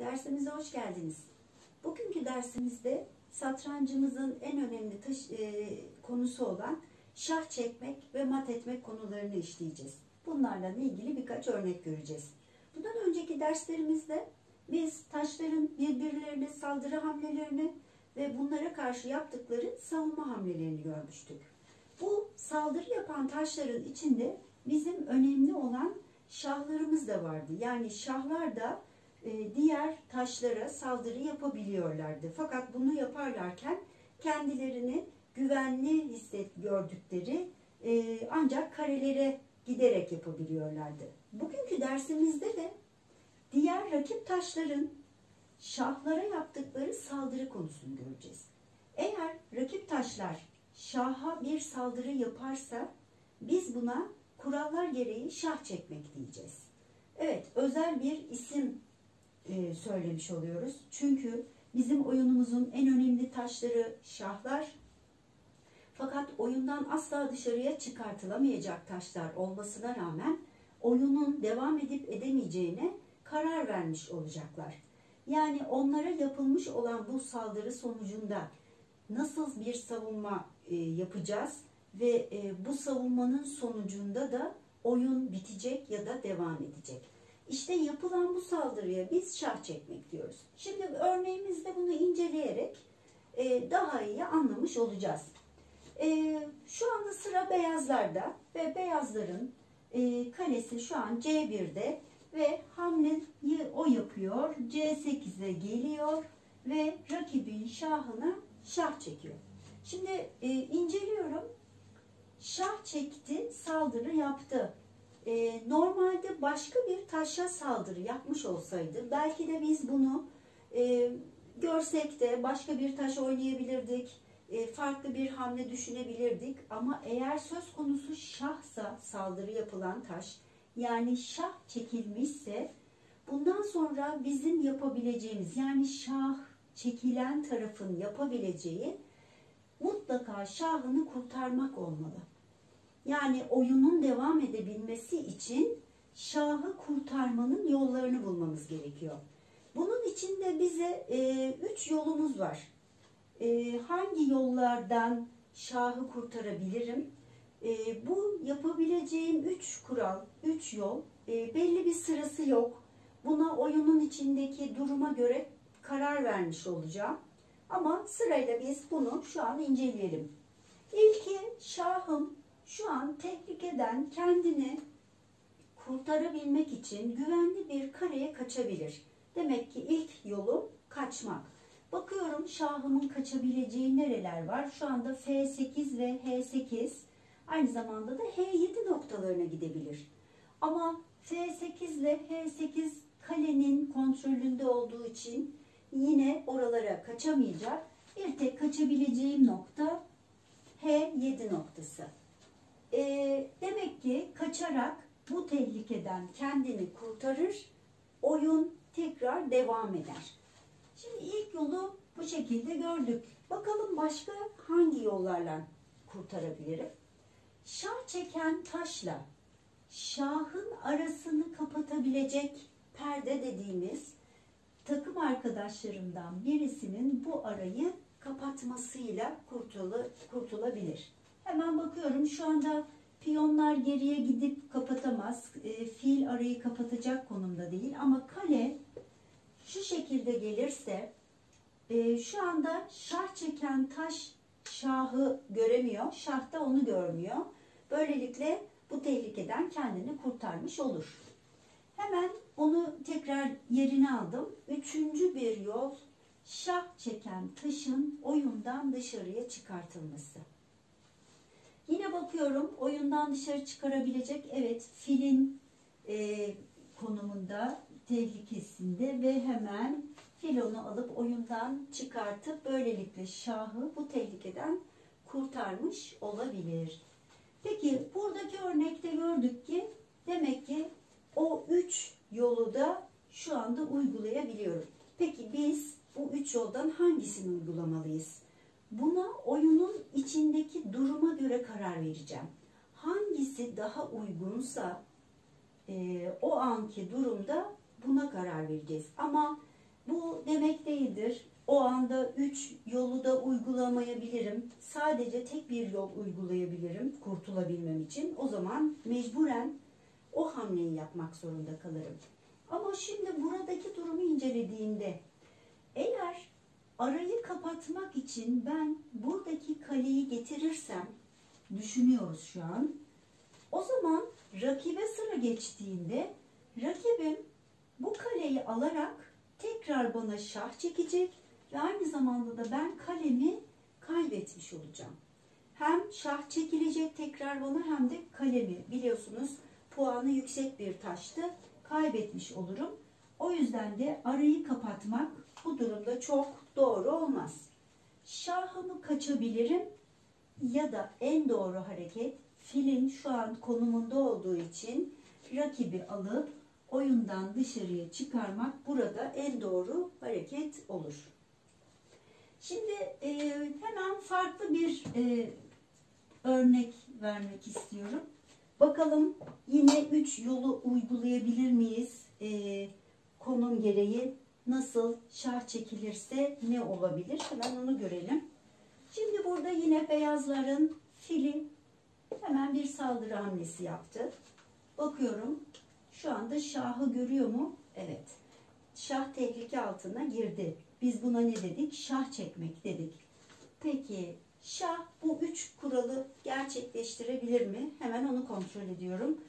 Dersimize hoş geldiniz. Bugünkü dersimizde satrancımızın en önemli konusu olan şah çekmek ve mat etmek konularını işleyeceğiz. Bunlarla ilgili birkaç örnek göreceğiz. Bundan önceki derslerimizde biz taşların birbirlerine saldırı hamlelerini ve bunlara karşı yaptıkları savunma hamlelerini görmüştük. Bu saldırı yapan taşların içinde bizim önemli olan şahlarımız da vardı. Yani şahlar da diğer taşlara saldırı yapabiliyorlardı. Fakat bunu yaparlarken kendilerini güvenli gördükleri ancak karelere giderek yapabiliyorlardı. Bugünkü dersimizde de diğer rakip taşların şahlara yaptıkları saldırı konusunu göreceğiz. Eğer rakip taşlar şaha bir saldırı yaparsa biz buna kurallar gereği şah çekmek diyeceğiz. Evet, özel bir isim söylemiş oluyoruz. Çünkü bizim oyunumuzun en önemli taşları şahlar. Fakat oyundan asla dışarıya çıkartılamayacak taşlar olmasına rağmen oyunun devam edip edemeyeceğine karar vermiş olacaklar. Yani onlara yapılmış olan bu saldırı sonucunda nasıl bir savunma yapacağız ve bu savunmanın sonucunda da oyun bitecek ya da devam edecek. İşte yapılan bu saldırıya biz şah çekmek diyoruz. Şimdi örneğimizde bunu inceleyerek daha iyi anlamış olacağız. Şu anda sıra beyazlarda ve beyazların kalesi şu an C1'de ve hamleyi o yapıyor. C8'e geliyor ve rakibin şahına şah çekiyor. Şimdi inceliyorum. Şah çekti, saldırı yaptı. Normalde başka bir taşa saldırı yapmış olsaydı belki de biz bunu görsek de başka bir taş oynayabilirdik. Farklı bir hamle düşünebilirdik. Ama eğer söz konusu şahsa saldırı yapılan taş, yani şah çekilmişse bundan sonra bizim yapabileceğimiz, yani şah çekilen tarafın yapabileceği mutlaka şahını kurtarmak olmalı. Yani oyunun devam edebilmesi için şahı kurtarmanın yollarını bulmamız gerekiyor. Bunun için de bize 3 yolumuz var. Hangi yollardan şahı kurtarabilirim? Bu yapabileceğim 3 kural, 3 yol, belli bir sırası yok. Buna oyunun içindeki duruma göre karar vermiş olacağım. Ama sırayla biz bunu şu an inceleyelim. İlki, şahım şu an tehlikeden kendini kurtarabilmek için güvenli bir kareye kaçabilir. Demek ki ilk yolu kaçmak. Bakıyorum şahımın kaçabileceği nereler var? Şu anda F8 ve H8, aynı zamanda da H7 noktalarına gidebilir. Ama F8 ile H8 kalenin kontrolünde olduğu için yine oralara kaçamayacak. Bir tek kaçabileceğim nokta H7 noktası. Demek ki kaçarak bu tehlikeden kendini kurtarır, oyun tekrar devam eder. Şimdi ilk yolu bu şekilde gördük. Bakalım başka hangi yollarla kurtarabilirim? Şah çeken taşla şahın arasını kapatabilecek perde dediğimiz takım arkadaşlarımdan birisinin bu arayı kapatmasıyla kurtulabilir. Hemen bakıyorum şu anda piyonlar geriye gidip kapatamaz. Fil arayı kapatacak konumda değil ama kale şu şekilde gelirse şu anda şah çeken taş şahı göremiyor. Şah da onu görmüyor. Böylelikle bu tehlikeden kendini kurtarmış olur. Hemen onu tekrar yerine aldım. Üçüncü bir yol şah çeken taşın oyundan dışarıya çıkartılması. Yine bakıyorum oyundan dışarı çıkarabilecek, evet, filin konumunda, tehlikesinde ve hemen fil onu alıp oyundan çıkartıp böylelikle şahı bu tehlikeden kurtarmış olabilir. Peki buradaki örnekte gördük ki demek ki o 3 yolu da şu anda uygulayabiliyorum. Peki biz bu 3 yoldan hangisini uygulamalıyız? Buna oyunun içindeki duruma göre karar vereceğim. Hangisi daha uygunsa o anki durumda buna karar vereceğiz. Ama Bu demek değildir. O anda 3 yolu da uygulamayabilirim. Sadece tek bir yol uygulayabilirim kurtulabilmem için. O zaman mecburen o hamleyi yapmak zorunda kalırım. Ama şimdi buradaki durumu incelediğimde eğer arayı kapatmak için ben buradaki kaleyi getirirsem, düşünüyoruz şu an, o zaman rakibe sıra geçtiğinde rakibim bu kaleyi alarak tekrar bana şah çekecek ve aynı zamanda da ben kalemi kaybetmiş olacağım. Hem şah çekilecek tekrar bana hem de kalemi, biliyorsunuz puanı yüksek bir taştı, kaybetmiş olurum. O yüzden de arayı kapatmak bu durumda çok doğru olmaz. Şahımı kaçabilirim ya da en doğru hareket filin şu an konumunda olduğu için rakibi alıp oyundan dışarıya çıkarmak burada en doğru hareket olur. Şimdi hemen farklı bir örnek vermek istiyorum. Bakalım yine 3 yolu uygulayabilir miyiz? Konum gereği nasıl şah çekilirse ne olabilir? Hemen onu görelim. Şimdi burada yine beyazların fili hemen bir saldırı hamlesi yaptı. Bakıyorum şu anda şahı görüyor mu? Evet. Şah tehlike altına girdi. Biz buna ne dedik? Şah çekmek dedik. Peki şah bu 3 kuralı gerçekleştirebilir mi? Hemen onu kontrol ediyorum.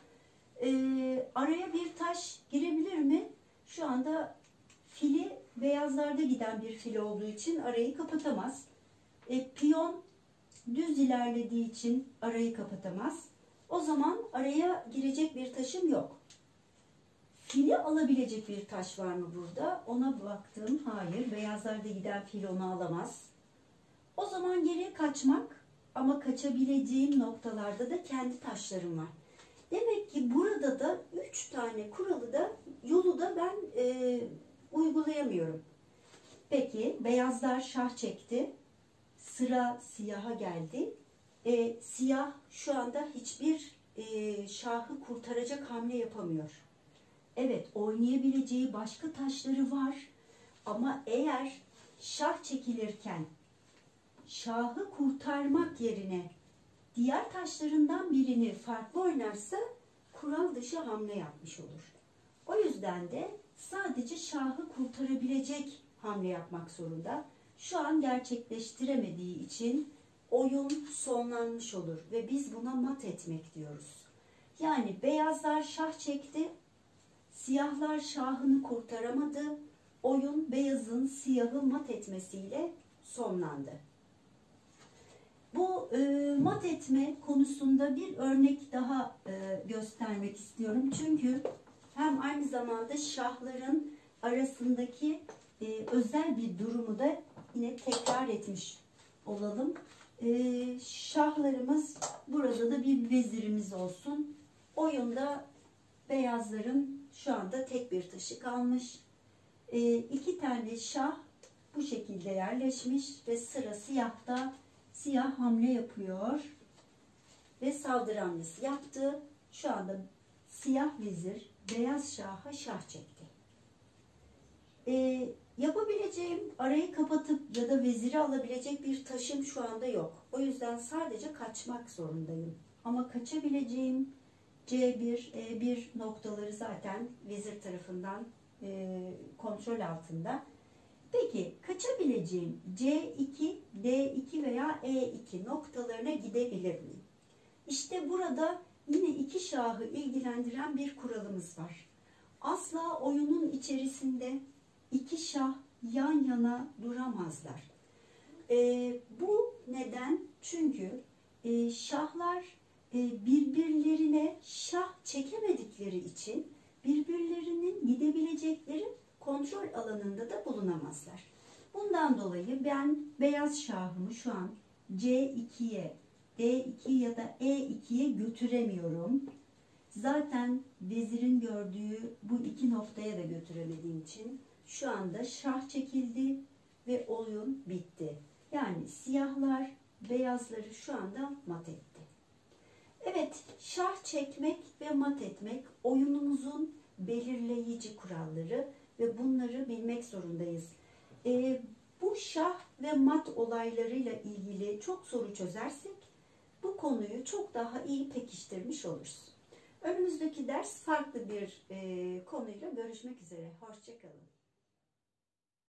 Araya bir taş girebilir mi? Şu anda fili beyazlarda giden bir fil olduğu için arayı kapatamaz. Piyon düz ilerlediği için arayı kapatamaz. O zaman araya girecek bir taşım yok. Fili alabilecek bir taş var mı burada? Ona baktım. Hayır. Beyazlarda giden fil onu alamaz. O zaman geriye kaçmak, ama kaçabileceğim noktalarda da kendi taşlarım var. Demek ki burada da 3 tane kuralı da yolu da ben uygulayamıyorum. Peki beyazlar şah çekti. Sıra siyaha geldi. Siyah şu anda hiçbir şahı kurtaracak hamle yapamıyor. Evet, oynayabileceği başka taşları var. Ama eğer şah çekilirken şahı kurtarmak yerine diğer taşlarından birini farklı oynarsa kural dışı hamle yapmış olur. O yüzden de sadece şahı kurtarabilecek hamle yapmak zorunda. Şu an gerçekleştiremediği için oyun sonlanmış olur ve biz buna mat etmek diyoruz. Yani beyazlar şah çekti, siyahlar şahını kurtaramadı. Oyun beyazın siyahı mat etmesiyle sonlandı. Bu mat etme konusunda bir örnek daha göstermek istiyorum. Çünkü hem aynı zamanda şahların arasındaki özel bir durumu da yine tekrar etmiş olalım. Şahlarımız, burada da bir vezirimiz olsun. Oyunda beyazların şu anda tek bir taşı kalmış. 2 tane şah bu şekilde yerleşmiş ve sıra siyahta. Siyah hamle yapıyor ve saldırı hamlesi yaptı. Şu anda siyah vezir beyaz şaha şah çekti. Yapabileceğim, arayı kapatıp ya da veziri alabilecek bir taşım şu anda yok. O yüzden sadece kaçmak zorundayım. Ama kaçabileceğim C1, E1 noktaları zaten vezir tarafından kontrol altında. Peki kaçabileceğim C2, D2 veya E2 noktalarına gidebilir miyim? İşte burada yine 2 şahı ilgilendiren bir kuralımız var. Asla oyunun içerisinde 2 şah yan yana duramazlar. Bu neden? Çünkü şahlar birbirlerine şah çekemedikleri için birbirlerinin gidebilecekleri kontrol alanında da bulunamazlar. Bundan dolayı ben beyaz şahımı şu an C2'ye, D2 ya da E2'ye götüremiyorum. Zaten vezirin gördüğü bu 2 noktaya da götüremediğim için şu anda şah çekildi ve oyun bitti. Yani siyahlar beyazları şu anda mat etti. Evet, şah çekmek ve mat etmek oyunumuzun belirleyici kuralları ve bunları bilmek zorundayız. Bu şah ve mat olaylarıyla ilgili çok soru çözersek bu konuyu çok daha iyi pekiştirmiş oluruz. Önümüzdeki ders farklı bir konuyla görüşmek üzere. Hoşça kalın.